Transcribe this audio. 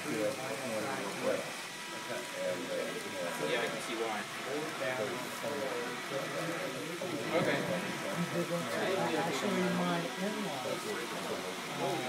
Yeah, I can see why. Okay. Actually, my in-laws